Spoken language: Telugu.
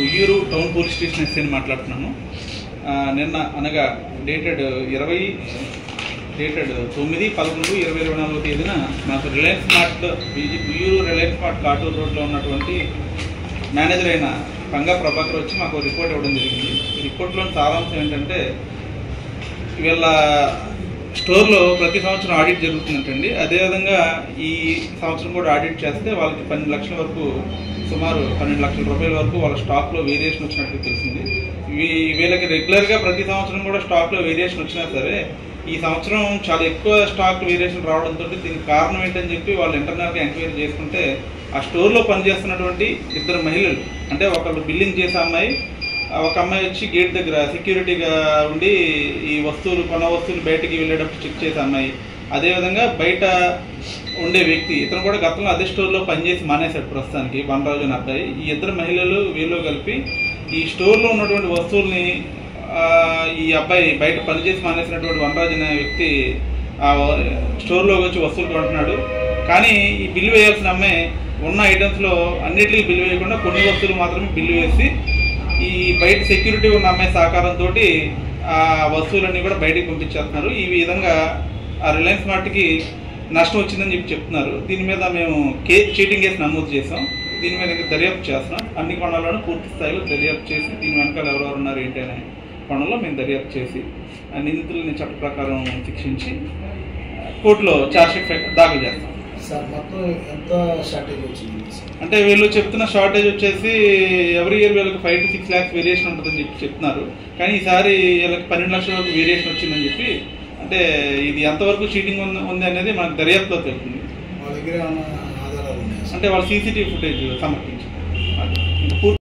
ఉయ్యూరు టౌన్ పోలీస్ స్టేషన్ ఎస్ఐని మాట్లాడుతున్నాను. నిన్న అనగా డేటెడ్ 9/11/2024 తేదీన నాకు రిలయన్స్ మార్ట్ ఉయ్యూరు రిలయన్స్ మార్ట్ కాటూరు రోడ్లో ఉన్నటువంటి మేనేజర్ అయిన పంగా ప్రభాకర్ వచ్చి మాకు రిపోర్ట్ ఇవ్వడం జరిగింది. ఈ రిపోర్ట్లోని సారాంశం ఏంటంటే, వీళ్ళ స్టోర్లో ప్రతి సంవత్సరం ఆడిట్ జరుగుతుందంటండి. అదేవిధంగా ఈ సంవత్సరం కూడా ఆడిట్ చేస్తే వాళ్ళకి 12 లక్షల వరకు, సుమారు 12 లక్షల రూపాయల వరకు వాళ్ళ స్టాక్లో వేరియేషన్ వచ్చినట్టు తెలిసింది. వీళ్ళకి రెగ్యులర్గా ప్రతి సంవత్సరం కూడా స్టాక్లో వేరియేషన్ వచ్చినా సరే, ఈ సంవత్సరం చాలా ఎక్కువ స్టాక్ వేరియేషన్ రావడంతో దీనికి కారణం ఏంటని చెప్పి వాళ్ళు ఇంటర్నల్గా ఎంక్వైరీ చేసుకుంటే, ఆ స్టోర్లో పనిచేస్తున్నటువంటి 2 మహిళలు, అంటే ఒకళ్ళు బిల్లింగ్ చేసే అమ్మాయి, ఒక అమ్మాయి వచ్చి గేట్ దగ్గర సెక్యూరిటీగా ఉండి ఈ వస్తువులు కొన్న వస్తువులు బయటకి వెళ్ళేటప్పుడు చెక్ చేసే అమ్మాయి, అదేవిధంగా బయట ఉండే వ్యక్తి, ఇతను కూడా గతంలో అదే స్టోర్లో పనిచేసి మానేశాడు ప్రస్తుతానికి, వనరాజు అనే అబ్బాయి. ఈ 2 మహిళలు వీళ్ళు కలిపి ఈ స్టోర్లో ఉన్నటువంటి వస్తువుల్ని ఈ అబ్బాయి బయట పనిచేసి మానేసినటువంటి వనరాజు అనే వ్యక్తి ఆ స్టోర్లోకి వచ్చి వస్తువులు కొంటున్నాడు. కానీ ఈ బిల్లు వేయాల్సిన అమ్మాయి ఉన్న ఐటమ్స్లో అన్నిటికీ బిల్లు వేయకుండా కొన్ని వస్తువులు మాత్రమే బిల్లు వేసి ఈ బయట సెక్యూరిటీ ఉన్న అమ్మాయి సహకారంతో ఆ వస్తువులన్నీ కూడా బయటికి పంపించేస్తున్నారు. ఈ విధంగా ఆ రిలయన్స్ మార్ట్కి నష్టం వచ్చిందని చెప్పి చెప్తున్నారు. దీని మీద మేము చీటింగ్ కేసు నమోదు చేసాం. దీని మీద ఇంకా దర్యాప్తు చేస్తున్నాం. అన్ని కోణాలను పూర్తి స్థాయిలో దర్యాప్తు చేసి దీని వెనకాల ఎవరెవరు ఉన్నారు ఏంటి అనే కోణంలో మేము దర్యాప్తు చేసి నిందితులని చట్ట ప్రకారం శిక్షించి కోర్టులో ఛార్జ్షీట్ దాఖలు చేస్తాం. అంటే వీళ్ళు చెప్తున్న షార్టేజ్ వచ్చేసి ఎవ్రీ ఇయర్ వీళ్ళకి 5 to 6 lakhs వేరియేషన్ ఉంటుందని చెప్పి చెప్తున్నారు. కానీ ఈసారి వీళ్ళకి 12 లక్షల వరకు వేరియేషన్ వచ్చిందని చెప్పి, అంటే ఇది ఎంతవరకు చీటింగ్ ఉంది అనేది మనకు దర్యాప్తులో తెలుస్తుంది. అంటే వాళ్ళు CCTV ఫుటేజ్ సమర్పించారు.